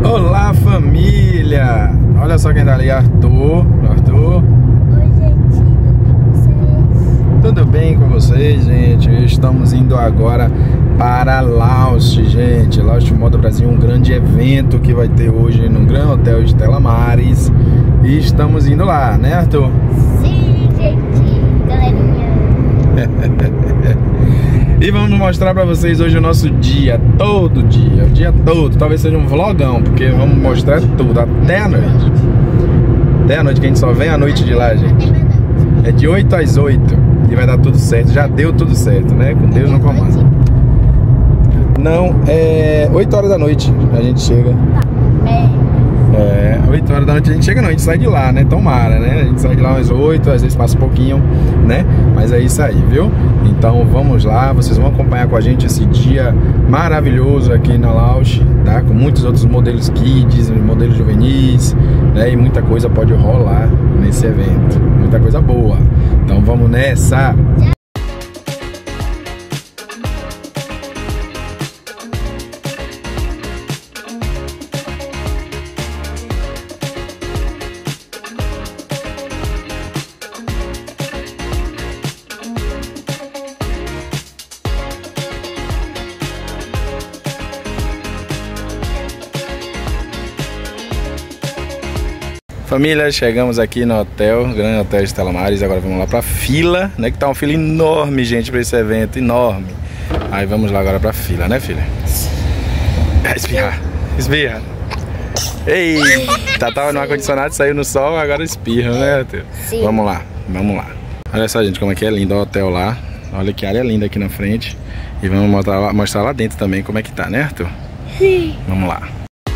Olá, família! Olha só quem tá ali, Arthur. Arthur. Oi, gente, Tudo bem com vocês, gente? Estamos indo agora para Laos, gente. Laos Moda Brasil, um grande evento que vai ter hoje no Gran Hotel Stella Maris. E estamos indo lá, né, Arthur? Sim, gente, galerinha. E vamos mostrar pra vocês hoje o nosso dia, todo dia, o dia todo. Talvez seja um vlogão, porque vamos mostrar tudo, até a noite. Até a noite, que a gente só vem à noite de lá, gente. É de 8 às 8 e vai dar tudo certo. Já deu tudo certo, né? Com Deus no comando. Não, é 8 horas da noite a gente chega. 8 horas da noite a gente chega, não, a gente sai de lá, né? Tomara, né? A gente sai de lá às 8, às vezes passa um pouquinho, né? Mas é isso aí, viu? Então vamos lá, vocês vão acompanhar com a gente esse dia maravilhoso aqui na Laos, tá? Com muitos outros modelos kids, modelos juvenis, né? E muita coisa pode rolar nesse evento, muita coisa boa. Então vamos nessa! Família, chegamos aqui no hotel, Gran Hotel Stella Maris. Agora vamos lá pra fila, né? Que tá uma fila enorme, gente, pra esse evento, enorme. Aí vamos lá agora pra fila, né, filha? Espirrar, espirra. Ei, tava no ar-condicionado, saiu no sol, agora espirra, né, Arthur? Sim. Vamos lá, vamos lá. Olha só, gente, como é que é lindo o hotel lá. Olha que área linda aqui na frente. E vamos mostrar lá dentro também como é que tá, né, Arthur? Sim. Vamos lá.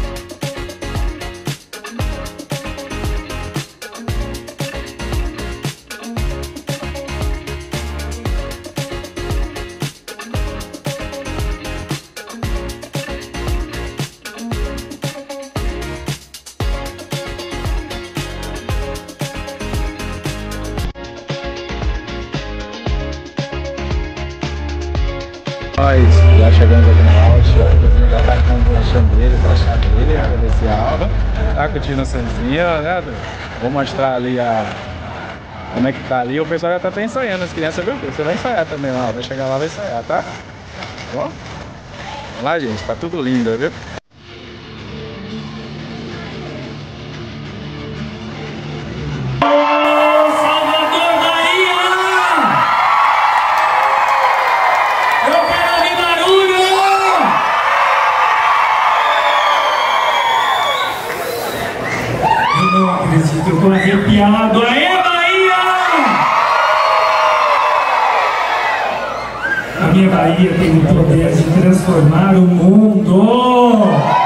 Nós já chegamos aqui na Laos, já tá com a chandeira, a chadeira credencial, tá curtindo a sanzinha, né? Vou mostrar ali como é que tá ali. O pessoal já tá até ensaiando, as crianças, viu? Você vai ensaiar também lá, vai chegar lá, vai ensaiar, tá? Bom? Vamos lá, gente, tá tudo lindo, viu? Eu tô arrepiado. Aê, Bahia! A minha Bahia tem o poder de transformar o mundo.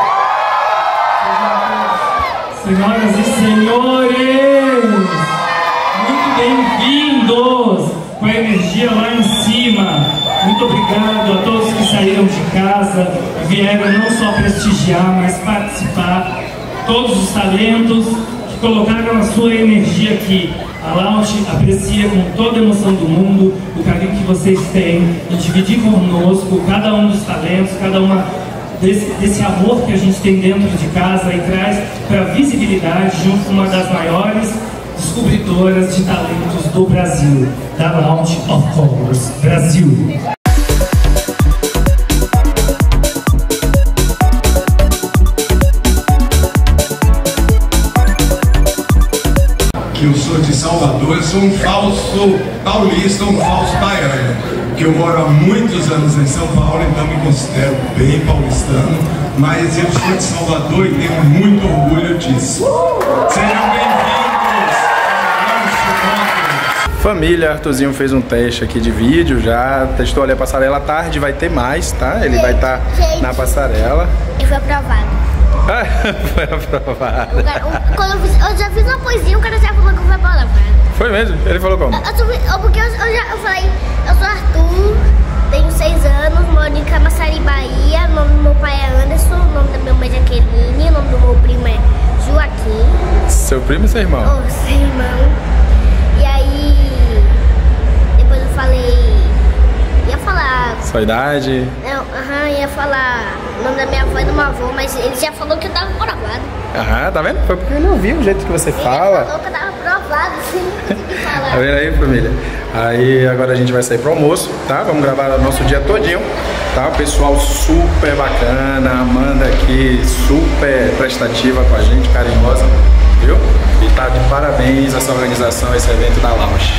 Senhoras e senhores, muito bem-vindos com a energia lá em cima. Muito obrigado a todos que saíram de casa e vieram não só prestigiar, mas participar. Todos os talentos que colocaram a sua energia aqui. A Laos aprecia com toda a emoção do mundo o carinho que vocês têm em dividir conosco cada um dos talentos, cada uma desse amor que a gente tem dentro de casa e traz para a visibilidade junto com uma das maiores descobridoras de talentos do Brasil, da Laos of Colors Brasil. Eu sou de Salvador, eu sou um falso paulista, um falso baiano, que eu moro há muitos anos em São Paulo, então me considero bem paulistano, mas eu sou de Salvador e tenho muito orgulho disso. Sejam bem-vindos! Família, Arthurzinho fez um teste aqui de vídeo, já testou ali a passarela. À tarde vai ter mais, tá? Ele vai estar na passarela. E foi aprovado. Foi aprovado. Eu já fiz uma poesia, o cara já falou que foi aprovado. Foi mesmo? Ele falou como? Porque eu falei, eu sou Arthur, tenho 6 anos, moro em Camaçari, Bahia. O nome do meu pai é Anderson, o nome da minha mãe é Jaqueline, o nome do meu primo é Joaquim. Seu primo e seu irmão? Oh, seu irmão. E aí, depois eu falei, ia falar... Sua idade? Não, ia falar o nome da minha avó e do meu avô, mas ele já falou que eu tava por Ah, tá vendo? Foi porque ele ouviu o jeito que você fala. A boca tava provada, assim, não consegui falar. Tá vendo aí, família? Aí agora a gente vai sair pro almoço, tá? Vamos gravar o nosso dia todinho, tá? O pessoal super bacana, a Amanda aqui super prestativa com a gente, carinhosa, viu? E tá de parabéns essa organização, esse evento da Lausch.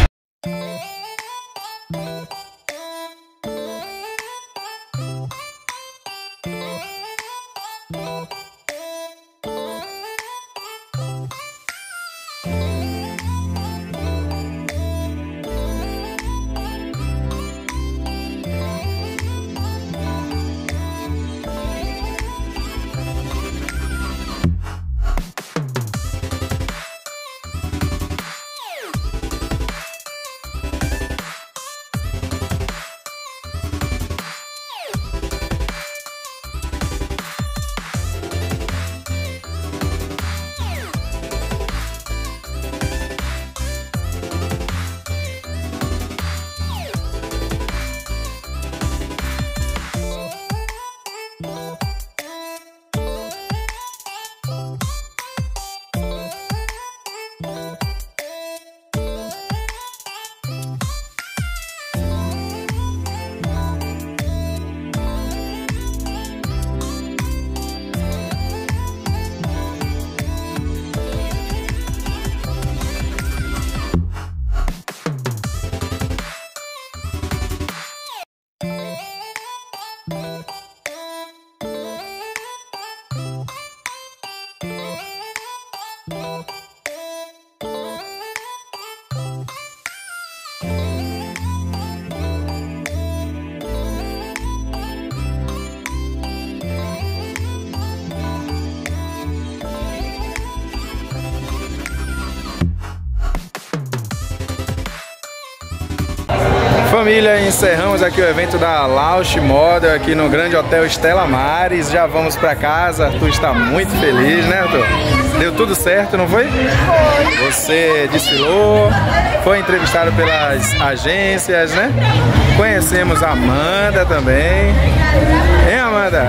Família, encerramos aqui o evento da Lausch Model aqui no Grande Hotel Stella Maris. Já vamos pra casa. Arthur está muito feliz, né, Arthur? Deu tudo certo, não foi? Foi. Você desfilou, foi entrevistado pelas agências, né? Conhecemos a Amanda também. Hein, Amanda?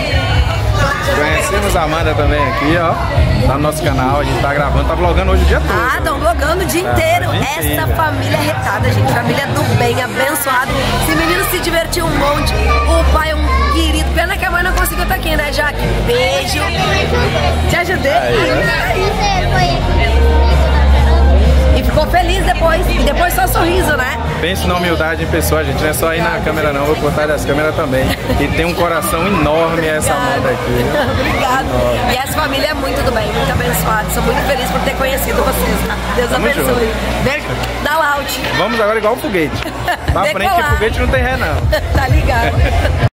Conhecemos a Amanda também aqui, ó. Tá no nosso canal, a gente tá gravando, tá vlogando hoje o dia todo. Ah, estão vlogando o dia inteiro. Essa família retada, gente. Família do bem, abençoada. Esse menino se divertiu um monte. O pai é um querido. Pena que a mãe não conseguiu estar aqui, né, Jaque? Beijo. Te ajudei? E ficou feliz depois. E depois só sorriso, né? Pense na humildade em pessoa, gente. Não é só ir na câmera não, vou cortar das câmeras também. E tem um coração enorme essa Amanda aqui. Obrigada. E essa família é muito do bem, muito abençoada. Sou muito feliz por ter conhecido vocês. Deus abençoe. Beijo da Lausch. Vamos agora igual o foguete. Pra frente que foguete não tem ré não. Tá ligado.